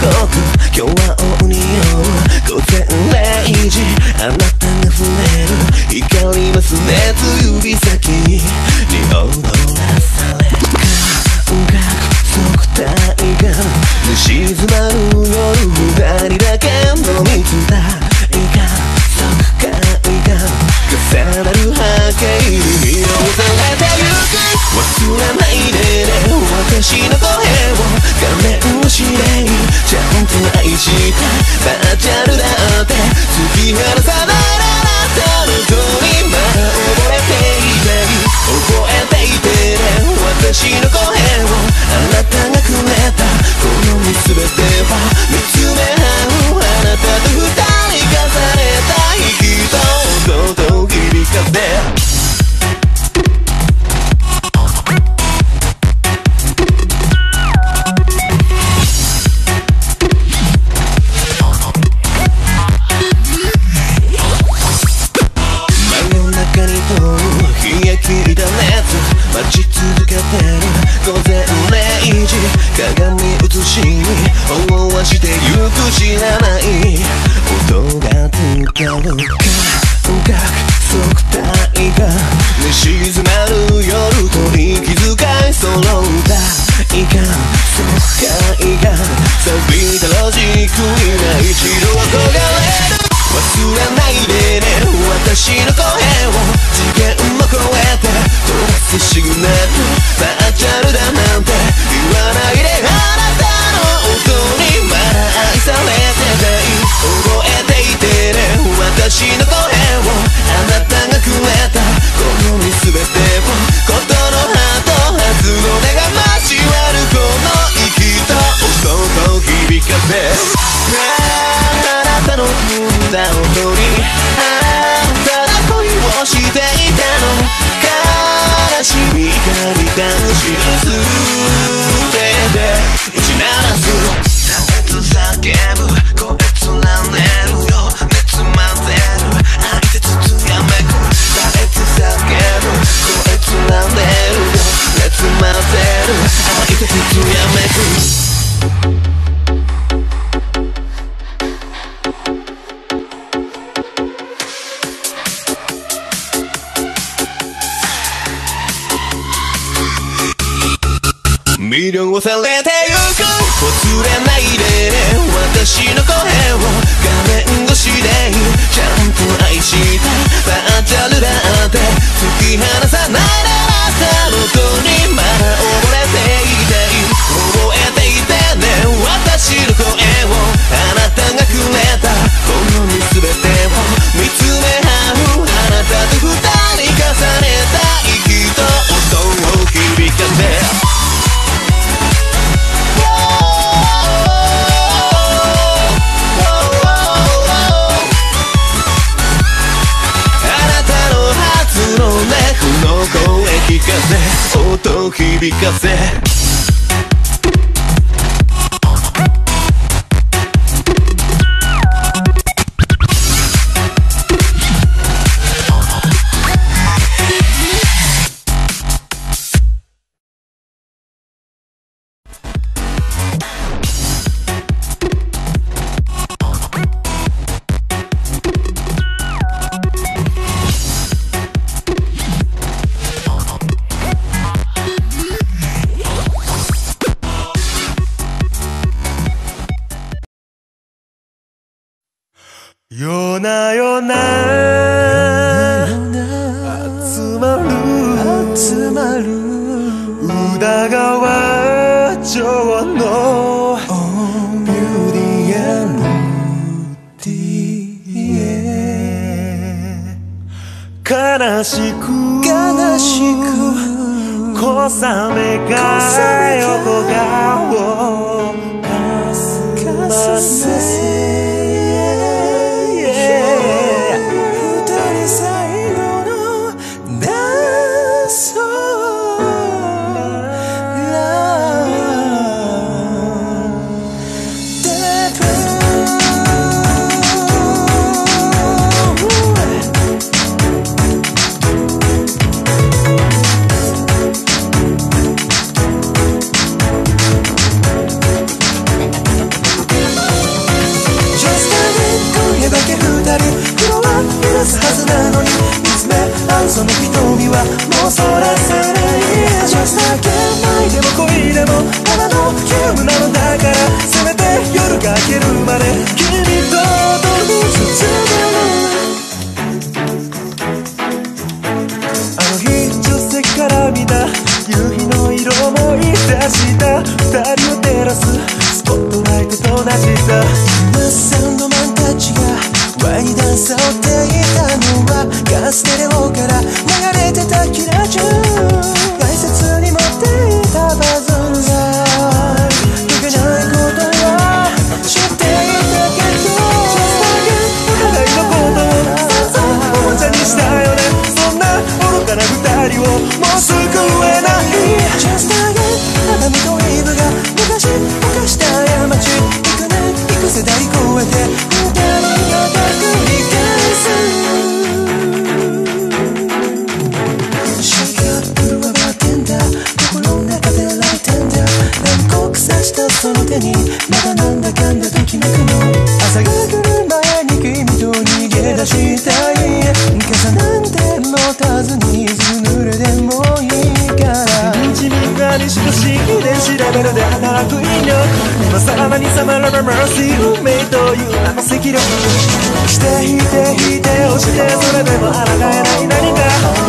こと今日は大によ午前0時あなたが触れる光りますねと指先に踊らされ感覚測体が寝静まる夜二人だけの水だいか測界が重なる波形に見下ろされてゆく忘れないでね私の声を画面越しでちゃんと愛したバーチャルだって突き放さないあなたの声にまだ覚えていない覚えていてね私の声をあなたがくれたこの全ては見つめ合うあなたと二人重ねた息と音と響かせ待ち続けてる午前0時鏡映しに思わしてゆく知らない音が伝わる感覚測体が寝静まる夜鳥気遣い揃ったいかん測界が錆びたロジック今一度憧れる忘れないでね私の声を次元も超えて飛ばすシグナルバーチャルだなんて言わないであなたの音にまだ愛されてたい覚えていてね私の声をあなたがくれたこの全てをことの葉と初の音が交わるこの息と音と響かせあなたの踏んだ音にあんたが恋をしていたの悲しみがりだしすべて打ち鳴らす叫ぶ声連ねるよ熱混ぜる相手つつやめく誰って叫ぶ声連ねるよ熱混ぜる相手つつやめく魅了されてゆく忘れないでね私の声を画面越しでちゃんと愛したバーチャルだって突き放さないであなたの音にまだ溺れていたい覚えていてね私の声をあなたがくれたこの全てを見つめ合うあなたと二人重ねた息と音を響かせ声聞かせ音響かせ夜な夜な集まる宇田川町のビューティールーティー悲しく小雨が横顔をかすませをそらせない Just again 愛でも恋でもただのゲームなのだからせめて夜が明けるまで君と踊り続けるあの日助手席から見た夕日の色を思い出した二人を照らすスポットライトと同じさマスサウンドマンたちがワイダンサーを追っていたのはガステレオから流れてたキラーチューン大切に持っていたパズルが解けないことは知っていたけど Just again お互いのことを散々おもちゃにしたよねそんな愚かな二人をもう救えない Just again 熱海とイブが昔犯した過ち幾年幾世代超えて二人が繰り返すシャッフルはバーテンダー心の中でライテンダー何国さしたその手にまだなんだかんだときめくの朝が来る前に君と逃げ出したい傘なんて持たずにずぬれでもいいから日々がにしとし遺伝子レベルで働く引力今さらにさまらばマーシー運命というあの赤力して引いて引いて押してそれでも抗えない何か